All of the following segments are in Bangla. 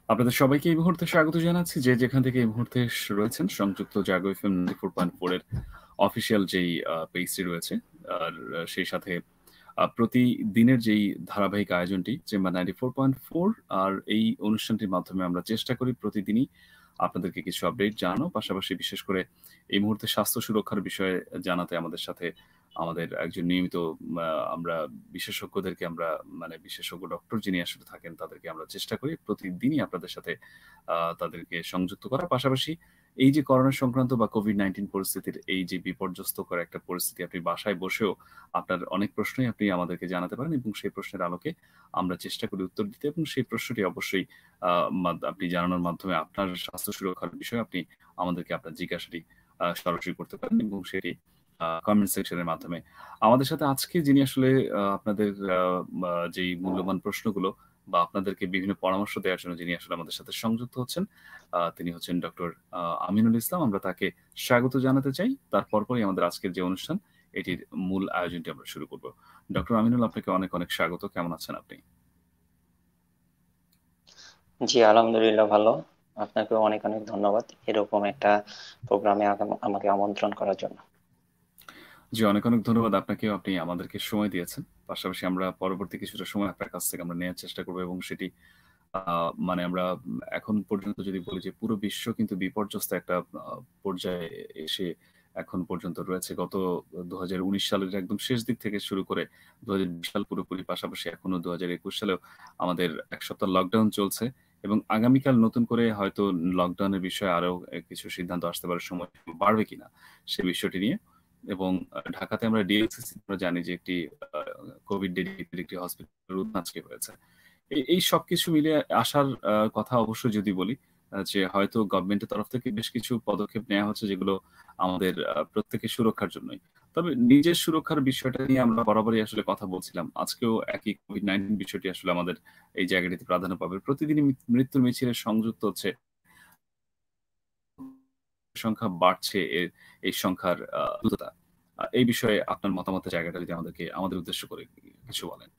আপনাদের সবাইকে এই মুহূর্তে স্বাগত জানাচ্ছি যে যেখান থেকে এই মুহূর্তে রয়েছেন সংযুক্ত জাগো এফএম 94.4 এর অফিসিয়াল যেই পেজটি রয়েছে আর সেই সাথে প্রতিদিনের যেই ধারাবাহিক আয়োজনটি চেম্বার 94.4 আর এই অনুষ্ঠানটির মাধ্যমে আমরা চেষ্টা করি প্রতিদিনই আপনাদেরকে কিছু আপডেট জানানো, পাশাপাশি বিশেষ করে এই মুহূর্তে স্বাস্থ্য সুরক্ষার বিষয়ে জানাতে আমাদের সাথে আমাদের একজন নিয়মিত আমরা বিশেষজ্ঞদেরকে আমরা মানে বিশেষজ্ঞ ডক্টর যিনি আসলে থাকেন তাদেরকে আমরা চেষ্টা করি প্রতিদিনই আপনাদের সাথে তাদেরকে সংযুক্ত করার। পাশাপাশি এই যে করোনা সংক্রান্ত বা কোভিড-19 পরিস্থিতির এই যে বিপর্যস্তকর একটা পরিস্থিতি, আপনি বাসায় বসেও আপনার অনেক প্রশ্নই আপনি আমাদেরকে জানাতে পারেন এবং সেই প্রশ্নের আলোকে আমরা চেষ্টা করি উত্তর দিতে এবং সেই প্রশ্নটি অবশ্যই আপনি জানানোর মাধ্যমে আপনার স্বাস্থ্য সুরক্ষার বিষয়ে আপনি আমাদেরকে আপনার জিজ্ঞাসাটি সরাসরি করতে পারেন এবং সেটি কমেন্ট সেকশনের মাধ্যমে। আমাদের সাথে আজকে যিনি আসলে আপনাদের যেই মূল্যবান প্রশ্নগুলো বা আপনাদেরকে বিভিন্ন পরামর্শ দেওয়ার জন্য যিনি আসলে আমাদের সাথে সংযুক্ত হচ্ছেন, তিনি হচ্ছেন ডক্টর আমিনুল ইসলাম। আমরা তাকে স্বাগত জানাতে চাই। তার পরপরই আমাদের আজকের যে অনুষ্ঠান, এটির মূল আয়োজনটি আমরা শুরু করব। ডক্টর আমিনুল, আপনাকে অনেক অনেক স্বাগত। কেমন আছেন আপনি? জি, আলহামদুলিল্লাহ ভালো। আপনাকে অনেক অনেক ধন্যবাদ এরকম একটা প্রোগ্রামে আমাকে আমন্ত্রণ করার জন্য। জি, অনেক অনেক ধন্যবাদ আপনাকেও। আপনি আমাদেরকে সময় দিয়েছেন। পাশাপাশি আমরা পরবর্তী কিছুটা সময় আপনার কাছ থেকে আমরা নেয়ার চেষ্টা করব এবং সেটি মানে আমরা এখন পর্যন্ত যদি বলি যে পুরো বিশ্ব কিন্তু বিপর্যস্ত একটা পর্যায়ে এসে এখন পর্যন্ত রয়েছে। গত ২০১৯ সালের একদম শেষ দিক থেকে শুরু করে ২০২০ সাল পুরোপুরি, পাশাপাশি এখনো ২০২১ সালেও আমাদের ১ সপ্তাহ লকডাউন চলছে এবং আগামীকাল নতুন করে হয়তো লকডাউনের বিষয়ে আরো কিছু সিদ্ধান্ত আসতে পারে, সময় বাড়বে কিনা সে বিষয়টি নিয়ে। এবং ঢাকাতে আমরা ডিএলসিসি আমরা জানি যে একটি কোভিড ডেডিকেটেড একটি হসপিটাল উদ্বোধন আজকে হয়েছে। এই সবকিছু মিলে আসার কথা অবশ্যই যদি বলি, যে হয়তো গভর্নমেন্টের তরফ থেকে বেশ কিছু পদক্ষেপ নেওয়া হচ্ছে যেগুলো আমাদের প্রত্যেকের সুরক্ষার জন্যই। তবে নিজের সুরক্ষার বিষয়টা নিয়ে আমরা বরাবরই আসলে কথা বলছিলাম। আজকেও একই কোভিড-19 বিষয়টি আসলে আমাদের এই জায়গাটিতে প্রাধান্য পাবে। প্রতিদিনই মৃত্যুর মিছিলে সংযুক্ত হচ্ছে সংখ্যা বাড়ছে, এই সংখ্যার দ্রুততা। এই বিষয়ে আপনার মতামতের জায়গাটা যদি আমাদের উদ্দেশ্য করে কিছু বলেন।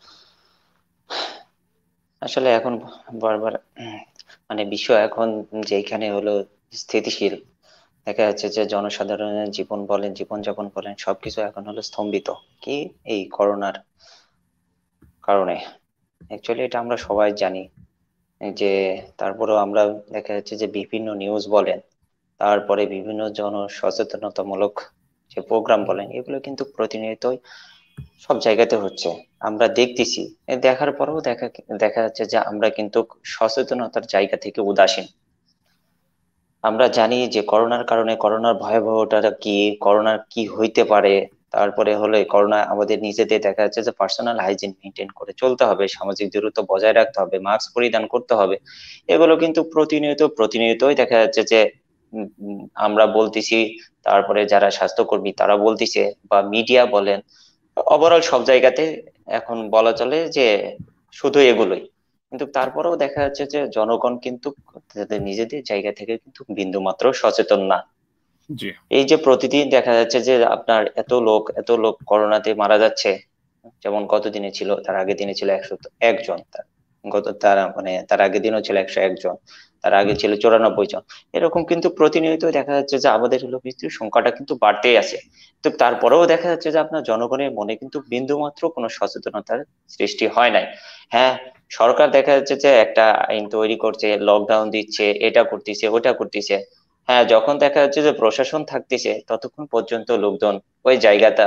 আসলে এখন বারবার মানে বিশ্ব এখন যেখানে হলো স্থিতিশীল, দেখা যাচ্ছে যে জনসাধারণের জীবন বলেন, জীবনযাপন বলেন, সবকিছু এখন হলো স্তম্ভিত। কি, এই করোনার কারণে। অ্যাকচুয়ালি এটা আমরা সবাই জানি যে, তারপরেও আমরা দেখা যাচ্ছে যে বিভিন্ন নিউজ বলেন, তারপরে বিভিন্ন জন সচেতনতামূলক যে প্রোগ্রাম বলেন, এগুলো কিন্তু প্রতিনিয়তই সব জায়গাতে হচ্ছে, আমরা দেখতেছি। দেখার পরেও দেখা যাচ্ছে যে আমরা কিন্তু সচেতনতার জায়গা থেকে উদাসীন। আমরা জানি যে করোনার কারণে করোনার ভয়াবহতা কি, করোনার কি হইতে পারে। তারপরে হলো করোনা আমাদের নিজেদের দেখা যাচ্ছে যে পার্সোনাল হাইজিন মেনটেন করে চলতে হবে, সামাজিক দূরত্ব বজায় রাখতে হবে, মাস্ক পরিধান করতে হবে। এগুলো কিন্তু প্রতিনিয়তই দেখা যাচ্ছে যে আমরা বলতেছি, তারপরে যারা স্বাস্থ্যকর্মী তারা বলতেছে, বা মিডিয়া বলেন, ওভারঅল সব জায়গাতে এখন বলা চলে যে শুধু এগুলোই। কিন্তু তারপরেও দেখা যাচ্ছে যে জনগণ কিন্তু তাদের নিজেদের জায়গা থেকে কিন্তু বিন্দুমাত্র সচেতন না। জি। এই যে প্রতিদিন দেখা যাচ্ছে যে আপনার এত লোক করোনাতে মারা যাচ্ছে। যেমন গত দিনে ছিল, তার আগের দিনে ছিল 101 জন, তার আগের দিনও ছিল 101 জন, তার আগে ছিল 94 জন। এরকম কিন্তু প্রতিনিয়ত দেখা যাচ্ছে যে আমাদের হলো মৃত্যুর সংখ্যাটা কিন্তু বাড়তেই আছে। তো তারপরেও দেখা যাচ্ছে যে আপনার জনগণের মনে কিন্তু বিন্দুমাত্র কোনো সচেতনতার সৃষ্টি হয় নাই। হ্যাঁ, সরকার দেখা যাচ্ছে যে একটা আইন তৈরি করছে, লকডাউন দিচ্ছে, এটা করতেছে ওটা করতেছে। হ্যাঁ, যখন দেখা যাচ্ছে যে প্রশাসন থাকতেছে ততক্ষণ পর্যন্ত লোকজন ওই জায়গাটা,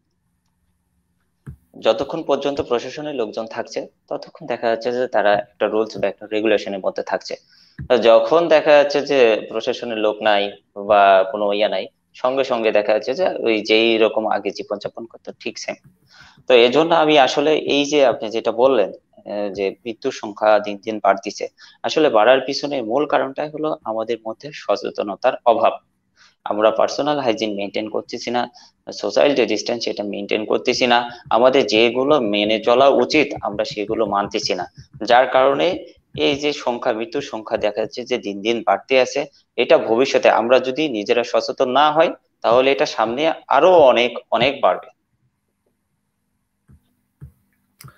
যতক্ষণ পর্যন্ত প্রশাসনের লোকজন থাকছে ততক্ষণ দেখা যাচ্ছে যে তারা একটা রুলস বা একটা রেগুলেশনের মধ্যে থাকছে। আর যখন দেখা যাচ্ছে যে প্রশাসনের লোক নাই বা কোনো ইয়া নাই, সঙ্গে সঙ্গে দেখা যাচ্ছে যে ওই যেই রকম আগে জীবনযাপন করতো ঠিক সেম। তো এজন্য আমি আসলে এই যে আপনি যেটা বললেন, যে মৃত্যুর সংখ্যা দিন দিন বাড়তিছে, আসলে বাড়ার পিছনে মূল কারণটাই হলো আমাদের মধ্যে সচেতনতার অভাব। আমরা পার্সোনাল হাইজিন মেনটেন করতেছি না, সোশ্যাল যে ডিস্টেন্স সেটা মেনটেন করতেছি না, আমাদের যেগুলো মেনে চলা উচিত আমরা সেগুলো মানতেছি না। যার কারণে এই যে মৃত্যুর সংখ্যা দেখা যাচ্ছে যে দিন দিন বাড়তে আছে। এটা ভবিষ্যতে আমরা যদি নিজেরা সচেতন না হই, তাহলে এটা সামনে আরো অনেক অনেক বাড়বে।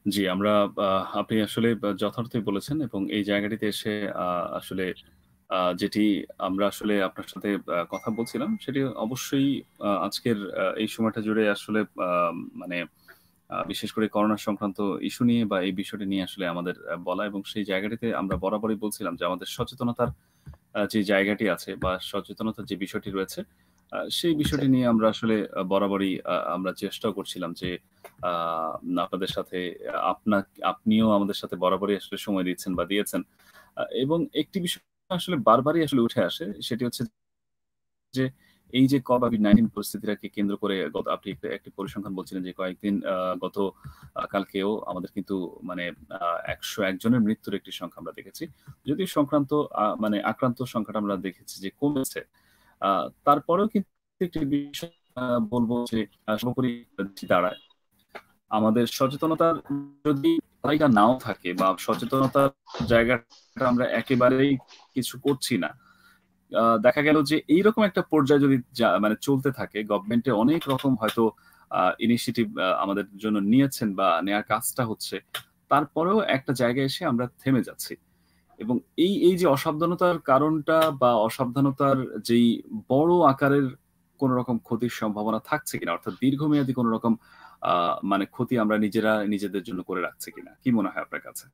জি, আমরা আপনি আসলে যথার্থই বলেছেন এবং এই জায়গাটিতে এসে আসলে যেটি আমরা আসলে আপনার সাথে কথা বলছিলাম, সেটি অবশ্যই আজকের এই সময়টা জুড়ে আসলে মানে বিশেষ করে করোনা সংক্রান্ত ইস্যু নিয়ে বা এই বিষয়টি নিয়ে আসলে আমাদের বলা এবং সেই জায়গাটিতে আমরা বরাবরই বলছিলাম যে আমাদের সচেতনতার যে জায়গাটি আছে বা সচেতনতার যে বিষয়টি রয়েছে, সেই আচ্ছা। বিষয়টি নিয়ে আমরা আসলে বরাবরই আমরা চেষ্টাও করছিলাম যে আ আপনাদের সাথে আপনিও আমাদের সাথে বরাবরই আসলে সময় দিচ্ছেন বা দিয়েছেন। এবং একটি বিষয় আসলে বারবারই আসলে উঠে আসে। সেটি হচ্ছে যে এই যে COVID-19 পরিস্থিতিটাকে কেন্দ্র করে আপনি একটি পরিসংখ্যান বলছিলেন যে কয়েকদিন গত কালকেও আমাদের কিন্তু মানে ১০১ জনের মৃত্যুর একটি সংখ্যা আমরা দেখেছি। যদিও মানে আক্রান্ত সংখ্যাটা আমরা দেখেছি যে কমেছে। আ তারপরেও কিন্তু একটি বিষয় বলব যে সর্বোপরি দাঁড়ায়। আমাদের সচেতনতার যদি জায়গা নাও থাকে বা সচেতনতার জায়গাটা আমরা একেবারেই কিছু করছি না। দেখা গেল যে এইরকম একটা পর্যায়ে যদি মানে চলতে থাকে, গভর্নমেন্টে অনেক রকম হয়তো ইনিশিয়েটিভ আমাদের জন্য নিয়েছেন বা নেয়ার কাজটা হচ্ছে। তারপরেও একটা জায়গায় এসে আমরা থেমে যাচ্ছি। এবং এই যে অসাবধানতার কারণটা বা অসাবধানতার যেই বড় আকারের কোন রকম ক্ষতির সম্ভাবনা থাকছে কিনা? অর্থাৎ দীর্ঘমেয়াদী কোন রকম আ মানে ক্ষতি আমরা নিজেরা নিজেদের জন্য করে রাখছি কিনা? কি মনে হয় আপনার কাছে?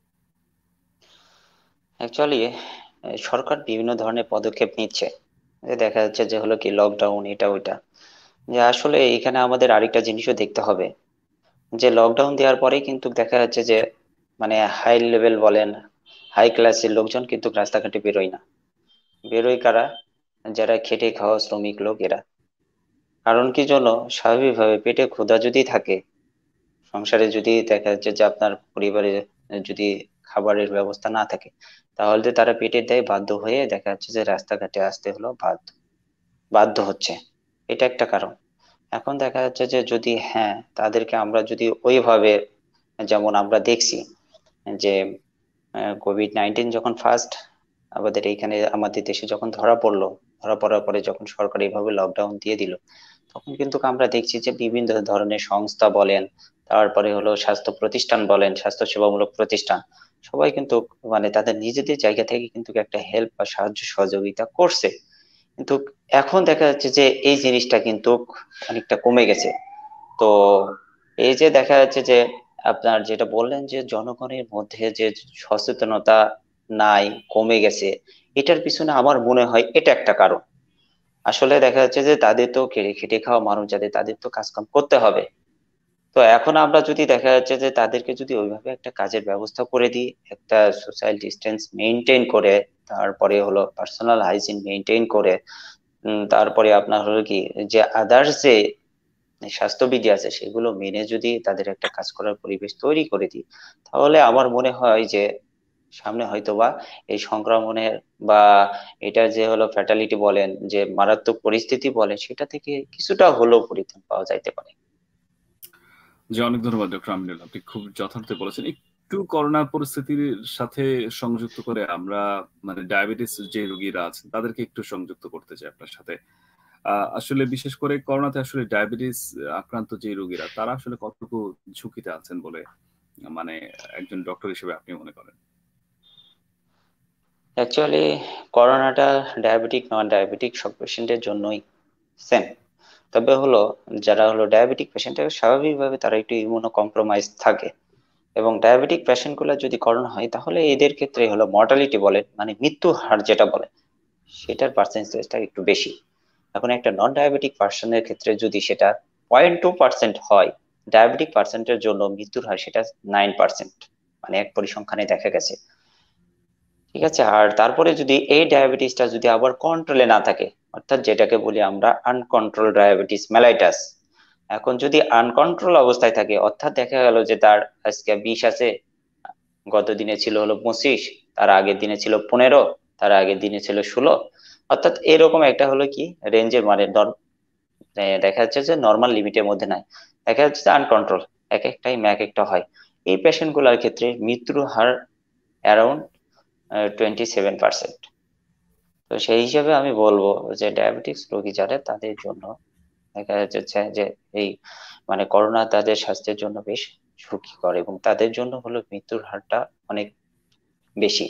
অ্যাকচুয়ালি সরকার বিভিন্ন ধরনের পদক্ষেপ নিচ্ছে। দেখা যাচ্ছে যে হলো কি লকডাউন এটা ওইটা, যে আসলে এখানে আমাদের আরেকটা জিনিসও দেখতে হবে, যে লকডাউন দেওয়ার পরেই কিন্তু দেখা যাচ্ছে যে মানে হাই লেভেল বলেন, হাই ক্লাসের লোকজন কিন্তু রাস্তাঘাটে বেরোয় না। বেরোয় কারা? যারা খেটে খাওয়া শ্রমিক লোক এরা। কারণ কি জন্য? স্বাভাবিকভাবে পেটে ক্ষুধা যদি থাকে, সংসারে যদি দেখা যাচ্ছে যে আপনার পরিবারে যদি খাবারের ব্যবস্থা না থাকে, তাহলে তারা পেটের দায়ে বাধ্য হয়ে দেখা যাচ্ছে যে রাস্তাঘাটে আসতে হলো, বাধ্য বাধ্য হচ্ছে। এটা একটা কারণ। এখন দেখা যাচ্ছে যে যদি হ্যাঁ তাদেরকে আমরা যদি ওইভাবে, যেমন আমরা দেখছি যে COVID-19 যখন ফার্স্ট আমাদের এইখানে আমাদের দেশে যখন ধরা পড়লো, ধরা পড়ার পরে যখন সরকার এইভাবে লকডাউন দিয়ে দিল, তখন কিন্তু আমরা দেখছি যে বিভিন্ন ধরনের সংস্থা বলেন, তারপরে হলো স্বাস্থ্য প্রতিষ্ঠান বলেন, স্বাস্থ্য সেবামূলক প্রতিষ্ঠান, সবাই কিন্তু মানে তাদের নিজেদের জায়গা থেকে কিন্তু একটা হেল্প বা সাহায্য সহযোগিতা করছে। কিন্তু এখন দেখা যাচ্ছে যে এই জিনিসটা কিন্তু অনেকটা কমে গেছে। তো এই যে দেখা যাচ্ছে যে আপনার যেটা বললেন যে জনগণের মধ্যে যে সচেতনতা নাই, কমে গেছে, এটার পিছনে আমার মনে হয় এটা একটা কারণ। আসলে দেখা যাচ্ছে যে তাদের তো খেটে খেটে খাওয়া মানুষ, যাদের তাদের তো কাজকাম করতে হবে। তো এখন আমরা যদি দেখা যাচ্ছে যে তাদেরকে যদি ওইভাবে একটা কাজের ব্যবস্থা করে দিই, একটা সোশ্যাল ডিস্টেন্স মেনটেন করে, তারপরে হলো পার্সোনাল হাইজিন মেনটেন করে, তারপরে আপনার হলো কি যে আদার্স যে স্বাস্থ্যবিধি আছে সেগুলো মেনে যদি তাদের একটা কাজ করার পরিবেশ তৈরি করে দিই, তাহলে আমার মনে হয় যে সামনে হয়তোবা এই সংক্রমণের বা এটা যে হলো ফ্যাটালিটি বলেন, যে মারাত্মক পরিস্থিতি বলেন, সেটা থেকে কিছুটা হলেও পরিত্রাণ পাওয়া যাইতে পারে। জি, অনেক ধন্যবাদ ডক্টর আমিনুল। আপনি খুব যথার্থ বলেছেন। একটু করোনা পরিস্থিতির সাথে সংযুক্ত করে আমরা মানে ডায়াবেটিস যে রোগীরা আছেন তাদেরকে একটু সংযুক্ত করতে চাই আপনার সাথে। আসলে বিশেষ করে করোনাতে আসলে ডায়াবেটিস আক্রান্ত যে রোগীরা তারা আসলে কতটুকু ঝুঁকিতে আছেন বলে মানে একজন ডক্টর হিসেবে আপনি মনে করেন? অ্যাকচুয়ালি করোনাটা ডায়াবেটিক নন ডায়াবেটিক সব পেশেন্টের জন্যই সেম। তবে হলো যারা হলো ডায়াবেটিক পেশেন্ট স্বাভাবিকভাবে তারা একটু ইমিউনো কম্প্রোমাইজ থাকে, এবং ডায়াবেটিক পেশেন্ট গুলা যদি করোনা হয় তাহলে এদের ক্ষেত্রে হলো মর্টালিটি বলে মানে মৃত্যু হার যেটা বলে সেটার পার্সেন্টেজটা একটু বেশি। এখন একটা নন ডায়াবেটিক পার্সনের ক্ষেত্রে যদি সেটা 0.2% হয়, ডায়াবেটিক পার্সেন্টের জন্য মৃত্যুর হার সেটা 9%, মানে এক পরিসংখ্যানে দেখা গেছে। ঠিক আছে, আর তারপরে যদি এই ডায়াবেটিসটা যদি আবার কন্ট্রোলে না থাকে, অর্থাৎ যেটাকে বলি আমরা আনকন্ট্রোল ডায়াবেটিস মেলাইটাস, এখন যদি আনকন্ট্রোল অবস্থায় থাকে, অর্থাৎ দেখা গেল যে তার আজকে 20 আছে, গত দিনে ছিল হলো 25, তার আগের দিনে ছিল 15, তার আগের দিনে ছিল 16, অর্থাৎ এরকম একটা হলো কি রেঞ্জের মানে দেখা যাচ্ছে যে নর্মাল লিমিটের মধ্যে নাই, দেখা যাচ্ছে যে আনকন্ট্রোল, এক এক টাইম এক একটা হয়। এই পেশেন্ট গুলার ক্ষেত্রে মৃত্যুর হার অ্যারাউন্ড 27%। তো সেই হিসাবে আমি বলবো যে ডায়াবেটিক্স রোগী যারা তাদের জন্য দেখা যাচ্ছে যে এই মানে করোনা তাদের স্বাস্থ্যের জন্য বেশ ঝুঁকিকর এবং তাদের জন্য হলো মৃত্যুর হারটা অনেক বেশি।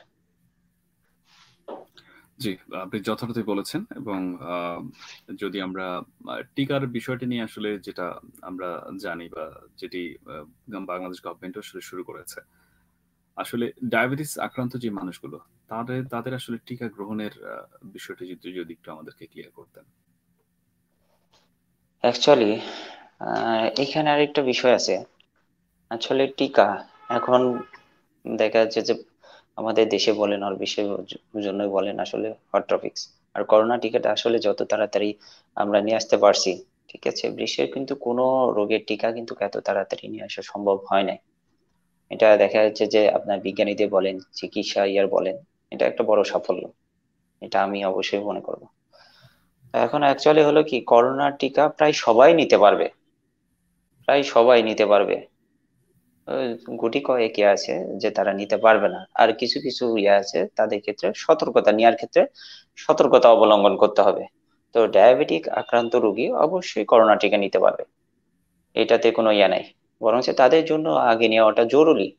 জি, আপনি যথার্থই বলেছেন এবং যদি আমরা টিকার বিষয়টি নিয়ে আসলে যেটা আমরা জানি বা যেটি বাংলাদেশ গভর্নমেন্ট আসলে শুরু করেছে। আসলে ডায়াবেটিস আক্রান্ত যে মানুষগুলো তাদের তাদের আসলে টিকা গ্রহণের বিষয়টি যদি যদি একটু আমাদেরকে ক্লিয়ার করতেন। অ্যাকচুয়ালি এখানে আরেকটা বিষয় আছে। আসলে টিকা এখন দেখা যাচ্ছে যে আমাদের দেশে বলেন আর বিশ্বের জন্যই বলেন আসলে হট টপিকস। আর করোনা টিকাটা আসলে যত তাড়াতাড়ি আমরা নিয়ে আসতে পারছি, ঠিক আছে, বিশ্বের কিন্তু কোনো রোগের টিকা কিন্তু এত তাড়াতাড়ি নিয়ে আসা সম্ভব হয় না। এটা দেখা যাচ্ছে যে আপনার বিজ্ঞানীদের বলেন, চিকিৎসা ইয়ার বলেন, এটা একটা বড় সাফল্য, এটা আমি অবশ্যই মনে করবো। এখন অ্যাকচুয়ালি হলো কি, করোনার টিকা প্রায় সবাই নিতে পারবে, প্রায় সবাই নিতে পারবে। ওই গুটি কয়েক আছে যে তারা নিতে পারবে না, আর কিছু কিছু আছে তাদের ক্ষেত্রে সতর্কতা নেওয়ার ক্ষেত্রে সতর্কতা অবলম্বন করতে হবে। তো ডায়াবেটিক আক্রান্ত রোগী অবশ্যই করোনা টিকা নিতে পারবে, এটাতে কোনো নাই, বরং তাদের জন্য আগে নেওয়াটা জরুরি।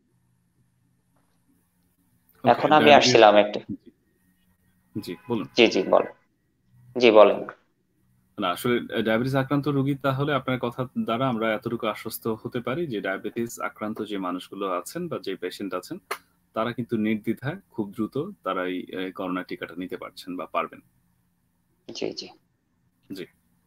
ওকে, এখন আমি ডায়াবেটিস। আসছিলাম একটা। জি, বলুন। জি জি বলেন। জি বলেন। না, আসলে ডায়াবেটিস আক্রান্ত রোগী তাহলে আপনার কথা দ্বারা আমরা এতটুকু আশ্বস্ত হতে পারি যে ডায়াবেটিস আক্রান্ত যে মানুষগুলো আছেন বা যে পেশেন্ট আছেন তারা কিন্তু নির্দ্বিধায় খুব দ্রুত তারা এই করোনা টিকাটা নিতে পারছেন বা পারবেন। জি জি। জি।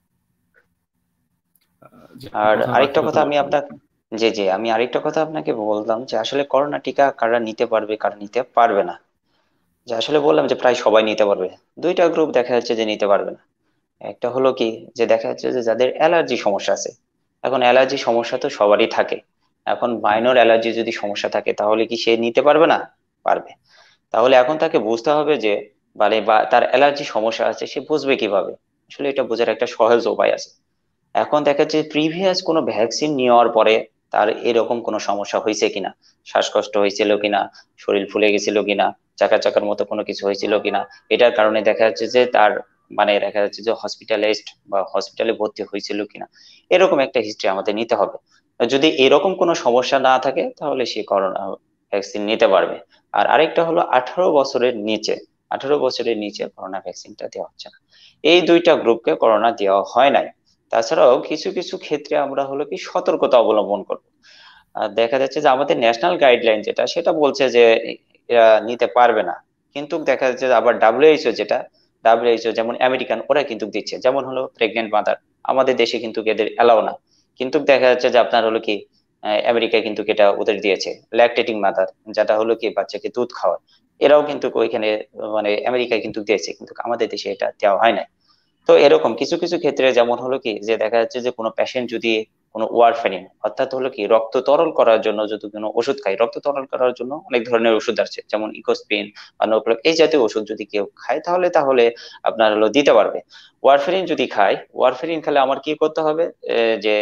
জি, আপনি আর কথা বাড়তি আরেকটা কথা কথা আমি বলছেন। আপনাকে, জি জি, আমি আরেকটা কথা আপনাকে বললাম যে আসলে করোনা টিকা কারা নিতে পারবে কারা নিতে পারবে না। যে আসলে বললাম যে প্রায় সবাই নিতে পারবে। দুইটা গ্রুপ দেখা যাচ্ছে যে নিতে পারবে না। একটা হলো কি, যে দেখা যাচ্ছে যে যাদের অ্যালার্জি সমস্যা আছে। এখন অ্যালার্জি সমস্যা তো সবারই থাকে। এখন হুম, মাইনর অ্যালার্জি যদি সমস্যা থাকে তাহলে কি সে নিতে পারবে না? পারবে। তাহলে এখন তাকে বুঝতে হবে যে মানে বা তার অ্যালার্জি সমস্যা আছে সে বুঝবে কিভাবে। আসলে এটা বোঝার একটা সহজ উপায় আছে। এখন দেখা যাচ্ছে প্রিভিয়াস কোনো ভ্যাকসিন নেওয়ার পরে তার এরকম কোনো সমস্যা হয়েছে কিনা, শ্বাসকষ্ট হয়েছিল কিনা, শরীর ফুলে গেছিল কিনা, চাকা চাকার মতো কোনো কিছু হয়েছিল কিনা, এটার কারণে দেখা যাচ্ছে যে তার মানে দেখা যাচ্ছে যে হসপিটালাইজড বা হসপিটালে ভর্তি হয়েছিল কিনা, এরকম একটা হিস্ট্রি আমাদের নিতে হবে। যদি এরকম কোনো সমস্যা না থাকে তাহলে সে করোনা ভ্যাকসিন নিতে পারবে। আর আরেকটা হলো 18 বছরের নিচে, 18 বছরের নিচে করোনা ভ্যাকসিনটা দেওয়া হচ্ছে না। এই দুইটা গ্রুপকে করোনা দেওয়া হয় নাই। তাছাড়াও কিছু কিছু ক্ষেত্রে আমরা হলো কি সতর্কতা অবলম্বন করব। আর দেখা যাচ্ছে যে আমাদের ন্যাশনাল গাইডলাইন যেটা সেটা বলছে যে এরা নিতে পারবে না, কিন্তু দেখা যাচ্ছে যে আবার ডাব্লিউএইচও যেটা, ডাব্লিউএইচও যেমন আমেরিকান ওরা কিন্তু দিচ্ছে, যেমন হলো প্রেগনেন্ট মাদার, আমাদের দেশে কিন্তু এদের এলাও না। কিন্তু দেখা যাচ্ছে যে আপনার হলো কি আমেরিকায় কিন্তু এটা ওদের দিয়েছে। ল্যাকটেটিং মাদার, যেটা হলো কি বাচ্চাকে দুধ খাওয়ায়, এরাও কিন্তু ওইখানে মানে আমেরিকায় কিন্তু দিয়েছে, কিন্তু আমাদের দেশে এটা দেওয়া হয় না। তো এরকম কিছু কিছু ক্ষেত্রে যেমন হলো কি, যে দেখা যাচ্ছে যে কোনো পেশেন্ট যদি কোনো ওয়ারফারিন অর্থাৎ হলো কি রক্ত তরল করার জন্য যদি কোনো ওষুধ খায়, রক্ত তরল করার জন্য অনেক ধরনের ওষুধ আছে যেমন ইকোস্প্রিন বা নোপ্রোক, এই জাতীয় ওষুধ যদি কেউ খায় তাহলে তাহলে আপনার হলো দিতে পারবে। ওয়ারফারিন যদি খায়, ওয়ারফারিন খেলে আমার কি করতে হবে, যে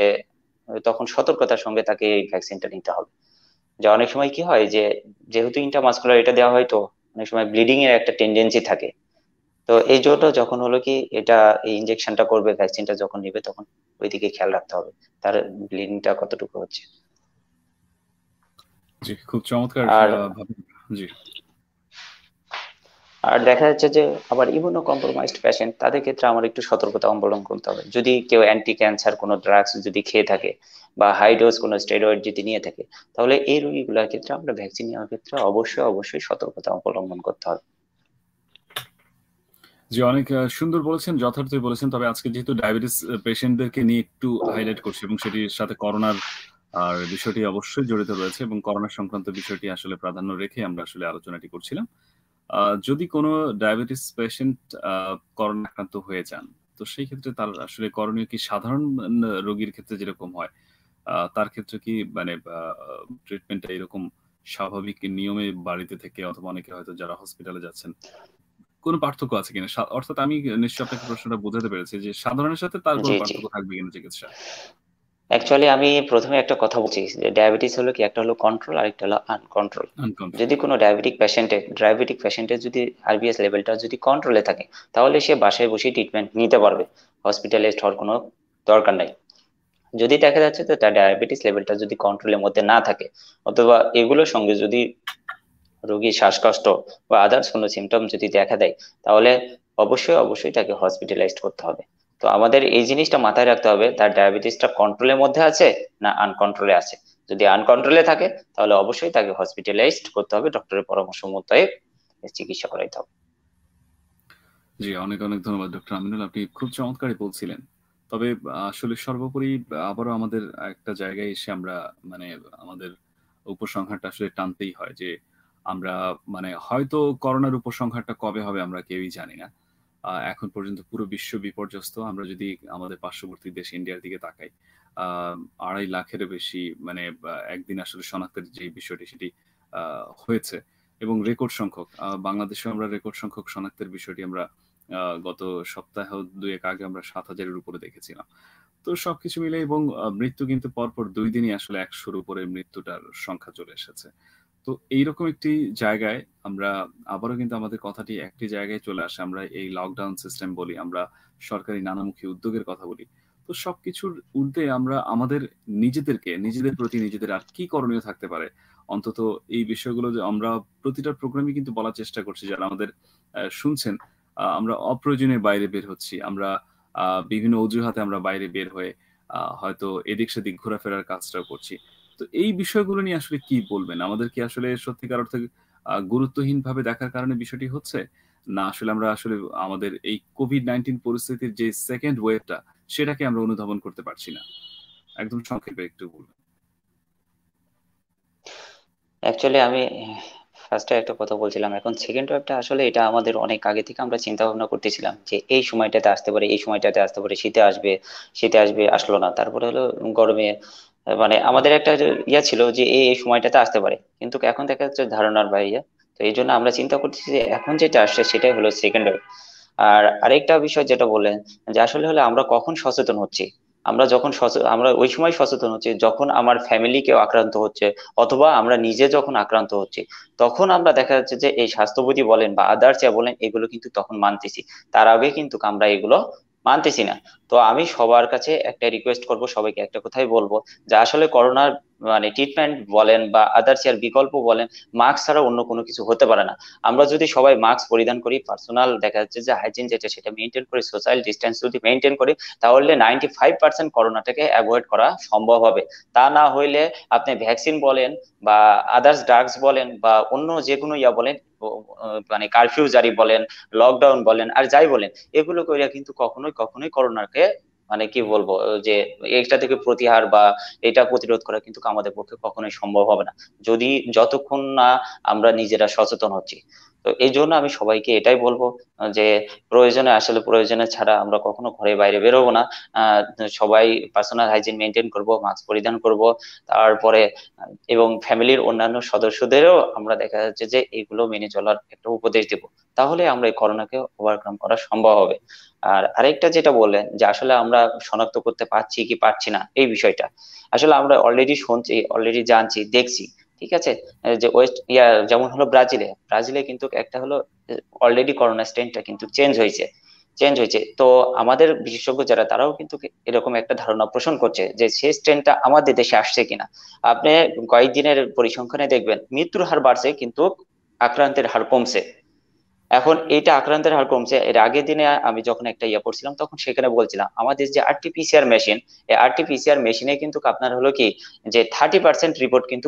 তখন সতর্কতার সঙ্গে তাকে এই ভ্যাকসিনটা নিতে হবে। যে অনেক সময় কি হয় যে যেহেতু ইন্ট্রামাসকুলার এটা দেওয়া হয়, তো অনেক সময় ব্লিডিং এর একটা টেন্ডেন্সি থাকে। তো এই জন্য যখন হলো কি এটা এই ইনজেকশনটা করবে, ভ্যাকসিনটা যখন নেবে তখন ওইদিকে খেয়াল রাখতে হবে তার ব্লিডিংটা কতটুকু হচ্ছে। জি, খুব চমৎকার আর ভাবে। জি, আর দেখা যাচ্ছে যে আবার ইমিউনো কম্প্রোমাইজড পেশেন্ট, তাদের ক্ষেত্রে আমার একটু সতর্কতা অবলম্বন করতে হবে। যদি কেউ অ্যান্টি ক্যান্সার কোনো ড্রাগস যদি খেয়ে থাকে বা হাই ডোজ কোনো স্টেরয়েড যদি নিয়ে থাকে, তাহলে এই রোগীগুলোর ক্ষেত্রে আমরা ভ্যাকসিন নেওয়ার ক্ষেত্রে অবশ্যই অবশ্যই সতর্কতা অবলম্বন করতে হবে। জি, অনেক সুন্দর বলেছেন, যথার্থই বলেছেন। তবে আজকে যেহেতু ডায়াবেটিস পেশেন্টদেরকে নিয়ে একটু হাইলাইট করছি এবং সেটির সাথে করোনার আর বিষয়টি অবশ্যই জড়িত রয়েছে এবং করোনা সংক্রান্ত বিষয়টি আসলে প্রাধান্য রেখে আমরা আসলে আলোচনাটি করছিলাম। যদি কোনো ডায়াবেটিস পেশেন্ট করোনা আক্রান্ত হয়ে যান, তো সেই ক্ষেত্রে তার আসলে করণীয় কি সাধারণ রোগীর ক্ষেত্রে যেরকম হয়, তার ক্ষেত্রে কি মানে ট্রিটমেন্টটা এরকম স্বাভাবিক নিয়মে বাড়িতে থেকে অথবা অনেকে হয়তো যারা হসপিটালে যাচ্ছেন, কোনো পার্থক্য আছে কিনা? অর্থাৎ আমি নিশ্চয়ই আপনাকে প্রশ্নটা বোঝাতে পেরেছি যে সাধারণের সাথে তার কোনো জি জি। পার্থক্য থাকবে কিনা চিকিৎসায়? অ্যাকচুয়ালি আমি প্রথমে একটা কথা বলছি যে ডায়াবেটিস হলো কি, একটা হলো কন্ট্রোল আর একটা হলো আনকন্ট্রোল। আনকন্ট্রোল। যদি কোনো ডায়াবেটিক পেশেন্টের যদি আরবিএস লেভেলটা যদি কন্ট্রোলে থাকে, তাহলে সে বাসায় বসে ট্রিটমেন্ট নিতে পারবে, হসপিটালাইজড হওয়ার কোনো দরকার নাই। যদি দেখা যাচ্ছে যে তার ডায়াবেটিস লেভেলটা যদি কন্ট্রোলের মধ্যে না থাকে, অথবা এগুলোর সঙ্গে যদি রোগীর শ্বাসকষ্ট বা আদার্স কোনো সিমটম যদি দেখা দেয়, তাহলে অবশ্যই অবশ্যই তাকে হসপিটালাইজড করতে হবে। তো আমাদের এই জিনিসটা মাথায় রাখতে হবে, তার ডায়াবেটিসটা কন্ট্রোলের মধ্যে আছে না আনকন্ট্রোলে আছে। যদি আনকন্ট্রোলে থাকে তাহলে অবশ্যই তাকে হসপিটালাইজড করতে হবে, ডক্টরের পরামর্শ মোতাবেক চিকিৎসা করাইতে হবে। জি, অনেক অনেক ধন্যবাদ ডক্টর আমিনুল। আপনি খুব চমৎকারই বলছিলেন। তবে আসলে সর্বোপরি আবারও আমাদের একটা জায়গায় এসে আমরা মানে আমাদের উপসংহারটা আসলে টানতেই হয় যে আমরা মানে হয়তো করোনার উপসংহারটা কবে হবে আমরা কেউই জানি না। এখন পর্যন্ত পুরো বিশ্ব বিপর্যস্ত। আমরা যদি আমাদের পার্শ্ববর্তী দেশ ইন্ডিয়ার দিকে তাকাই, আ ২.৫ লাখেরও বেশি মানে একদিন আসলে শনাক্তের যে বিষয়টি সেটি হয়েছে এবং রেকর্ড সংখ্যক বাংলাদেশেও আমরা রেকর্ড সংখ্যক শনাক্তের বিষয়টি আমরা গত সপ্তাহ ২ এক আগে আমরা ৭,০০০ এর উপরে দেখেছিলাম। তো সবকিছু মিলে এবং মৃত্যু কিন্তু পরপর ২ দিনই আসলে ১০০ র উপরে মৃত্যুটার সংখ্যা চলে এসেছে। তো এইরকম একটি জায়গায় আমরা আবারও কিন্তু আমাদের কথাটি একটি জায়গায় চলে আসে। আমরা এই লকডাউন সিস্টেম বলি, আমরা সরকারি নানামুখী উদ্যোগের কথা বলি। তো সবকিছুর ঊর্ধ্বে আমরা আমাদের নিজেদেরকে, নিজেদের প্রতি নিজেদের আর কি করণীয় থাকতে পারে? অন্তত এই বিষয়গুলো যে আমরা প্রতিটা প্রোগ্রামে কিন্তু বলার চেষ্টা করছি যারা আমাদের শুনছেন, আমরা অপ্রয়োজনীয় বাইরে বের হচ্ছি। আমরা বিভিন্ন অজুহাতে আমরা বাইরে বের হয়ে হয়তো এদিক-সেদিক ঘোরাফেরার কাজটাও করছি। তো এই বিষয়গুলো নিয়ে আসলে কি বলবেন? আমাদের কি আসলে সত্যিকার অর্থে গুরুত্বহীনভাবে দেখার কারণে বিষয়টি হচ্ছে? না আসলে আমরা আসলে আমাদের এই COVID-19 পরিস্থিতির যে 2nd ওয়েভটা সেটাকে আমরা অনুধাবন করতে পারছি না? একদম সংক্ষেপে একটু বলবেন। অ্যাকচুয়ালি আমি ফার্স্টে একটা কথা বলছিলাম, এখন সেকেন্ড ওয়েভটা আসলে এটা আমাদের অনেক আগে থেকে আমরা চিন্তা ভাবনা করতেছিলাম যে এই সময়টাতে আসতে পারে, এই সময়টাতে আসতে পারে, শীতে আসবে, শীতে আসবে, আসলো না। তারপরে হলো গরমে, মানে আমাদের একটা যে ইয়া ছিল যে এই সময়টাতে আসতে পারে, কিন্তু এখন দেখা যাচ্ছে ধারণার বাইরে। তো এই জন্য আমরা চিন্তা করতেছি যে এখন যেটা আসছে সেটাই হলো সেকেন্ড ওয়েভ। আর আরেকটা বিষয় যেটা বললেন, যে আসলে হলে আমরা কখন সচেতন হচ্ছি, আমরা যখন আমরা ওই সময় সচেতন হচ্ছি যখন আমার ফ্যামিলি কেউ আক্রান্ত হচ্ছে, অথবা আমরা নিজে যখন আক্রান্ত হচ্ছি, তখন আমরা দেখা যাচ্ছে যে এই স্বাস্থ্যবিধি বলেন বা আদার্স যা বলেন এগুলো কিন্তু তখন মানতেছি। তার আগে কিন্তু আমরা এগুলো মানতেছি না। তো আমি সবার কাছে একটা রিকোয়েস্ট করব, সবাইকে একটা কথাই বলবো, যে আসলে করোনার মানে ট্রিটমেন্ট বলেন বা আদার্স এর বিকল্প বলেন, মাস্ক ছাড়া অন্য কোনো কিছু হতে পারে না। আমরা যদি সবাই মাস্ক পরিধান করি, পার্সোনাল দেখা যাচ্ছে যে হাইজিন যেটা সেটা মেনটেন করি, সোশ্যাল ডিস্টেন্স যদি মেনটেন করি, তাহলে 95% করোনাটাকে অ্যাভয়েড করা সম্ভব হবে। তা না হইলে আপনি ভ্যাকসিন বলেন বা আদার্স ড্রাগস বলেন বা অন্য যে কোনো ইয়া বলেন, মানে কারফিউ জারি বলেন, লকডাউন বলেন আর যাই বলেন, এগুলো কইরা কিন্তু কখনোই কখনোই করোনাকে মানে কি বলবো, যে এটা থেকে প্রতিহার বা এটা প্রতিরোধ করা কিন্তু আমাদের পক্ষে কখনোই সম্ভব হবে না, যদি যতক্ষণ না আমরা নিজেরা সচেতন হচ্ছি। তো এই জন্য আমি সবাইকে এটাই বলবো, যে প্রয়োজনে আসলে প্রয়োজনে ছাড়া আমরা কখনো ঘরে বাইরে বেরোবো না। আহ সবাই পার্সোনাল হাইজিন মেনটেন করব, মাস্ক পরিধান করব। তারপরে এবং ফ্যামিলির অন্যান্য সদস্যদেরও আমরা দেখা যাচ্ছে যে এগুলো মেনে চলার একটা উপদেশ দেব। তাহলে আমরা এই করোনাকে ওভারকাম করা সম্ভব হবে। আর আরেকটা যেটা বললেন যে আসলে আমরা শনাক্ত করতে পারছি কি পারছি না এই বিষয়টা, আসলে আমরা অলরেডি শুনছি, অলরেডি জানছি, দেখছি। ঠিক আছে, যে ওয়েস্ট ইয়া যেমন হলো ব্রাজিলে, ব্রাজিলে কিন্তু একটা হলো অলরেডি করোনা স্ট্রেনটা কিন্তু চেঞ্জ হয়েছে। তো আমাদের বিশেষজ্ঞ যারা তারাও কিন্তু এরকম একটা ধারণা পোষণ করছে যে সেই স্ট্রেনটা আমাদের দেশে আসছে কিনা। আপনি কয়েকদিনের পরিসংখ্যানে দেখবেন মৃত্যুর হার বাড়ছে কিন্তু আক্রান্তের হার কমছে। এখন এইটা আক্রান্তের হার কমছে, এর আগের দিনে আমি যখন একটা ইয়ে পড়ছিলাম তখন সেখানে বলছিলাম আমাদের যে আরটিপিসিআর মেশিন, এই আরটিপিসিআর মেশিনে কিন্তু আপনার হলো কি যে 30% রিপোর্ট কিন্তু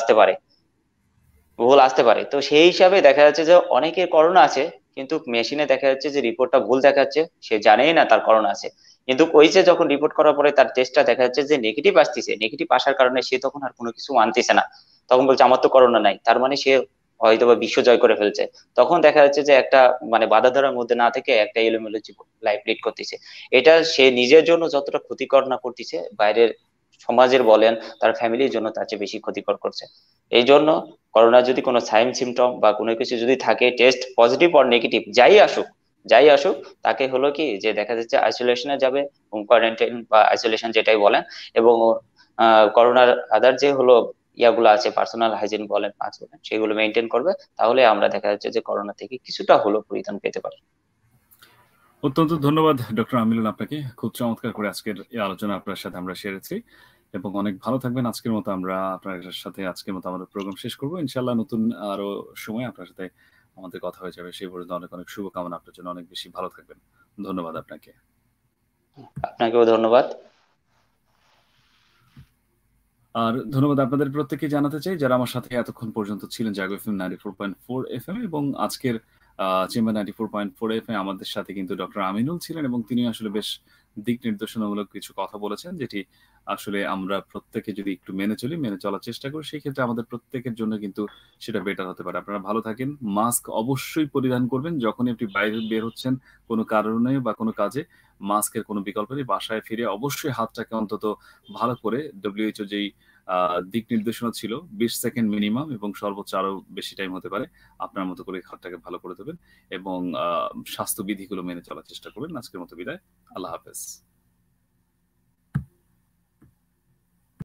ভুল আসতে পারে। তো সেই হিসাবে দেখা যাচ্ছে যে অনেকের করোনা আছে, কিন্তু মেশিনে দেখা যাচ্ছে যে রিপোর্টটা ভুল দেখাচ্ছে, সে জানেই না তার করোনা আছে। কিন্তু ওই যে যখন রিপোর্ট করার পরে তার টেস্টটা দেখা যাচ্ছে যে নেগেটিভ আসতেছে, নেগেটিভ আসার কারণে সে তখন আর কোনো কিছু মানতেছে না। তখন বলছে আমার তো করোনা নাই, তার মানে সে হয়তো বা বিশ্ব জয় করে ফেলছে। তখন দেখা যাচ্ছে যে একটা মানে বাধা ধরার মধ্যে না থেকে একটা এলোমেলো জীবন লাইফ লিড করতেছে। এটা সে নিজের জন্য যতটা ক্ষতিকর না করতেছে, বাইরের সমাজের বলেন তার ফ্যামিলির জন্য তার চেয়ে বেশি ক্ষতিকর করছে। এই জন্য করোনার যদি কোনো সাইন সিমটম বা কোনো কিছু যদি থাকে, টেস্ট পজিটিভ অর নেগেটিভ যাই আসুক, তাকে হলো কি যে দেখা যাচ্ছে আইসোলেশনে যাবে, হোম কোয়ারেন্টাইন বা আইসোলেশন যেটাই বলেন। এবং করোনার আদার যে হলো ইয়াগুলো আছে, পার্সোনাল হাইজিন বলেন, মাস্ক বলেন, সেগুলো মেনটেন করবে। তাহলে আমরা দেখা যাচ্ছে যে করোনা থেকে কিছুটা হলো পরিত্রাণ পেতে পারি। অত্যন্ত ধন্যবাদ ডক্টর আমিনুল আপনাকে। খুব চমৎকার করে আজকের এই আলোচনা আপনার সাথে আমরা সেরেছি এবং অনেক ভালো থাকবেন। আজকের মতো আমরা আপনার সাথে আজকের মতো আমাদের প্রোগ্রাম শেষ করব। ইনশাআল্লাহ নতুন আরো সময় আপনার সাথে আমাদের কথা হয়ে যাবে। সেই পর্যন্ত অনেক অনেক শুভকামনা আপনার জন্য। অনেক বেশি ভালো থাকবেন। ধন্যবাদ আপনাকে। আপনাকেও ধন্যবাদ। আর ধন্যবাদ আপনাদের প্রত্যেককে জানাতে চাই যারা আমার সাথে এতক্ষণ পর্যন্ত ছিলেন জাগো এফএম 94.4 এফএম এবং আজকের চেম্বার 94.4 এফএম আমাদের সাথে কিন্তু ডক্টর আমিনুল ছিলেন এবং তিনি আসলে বেশ দিক নির্দেশনামূলক কিছু কথা বলেছেন যেটি আসলে আমরা প্রত্যেকে যদি একটু মেনে চলি, মেনে চলার চেষ্টা করি সেই ক্ষেত্রে আমাদের প্রত্যেকের জন্য কিন্তু সেটা বেটার হতে পারে। আপনারা ভালো থাকেন। মাস্ক অবশ্যই পরিধান করবেন। যখনই আপনি বাইরে বের হচ্ছেন কোনো কারণে বা কোনো কাজে মাস্কের কোনো বিকল্প নেই। বাসায় ফিরে অবশ্যই হাতটাকে অন্তত ভালো করে WHO যেই দিক নির্দেশনা ছিল ২০ সেকেন্ড মিনিমাম এবং সর্বোচ্চ আরো বেশি টাইম হতে পারে। আপনার মতো করে হাতটাকে ভালো করে দেবেন এবং স্বাস্থ্যবিধিগুলো মেনে চলার চেষ্টা করবেন। আজকের মতো বিদায়। আল্লাহ হাফেজ।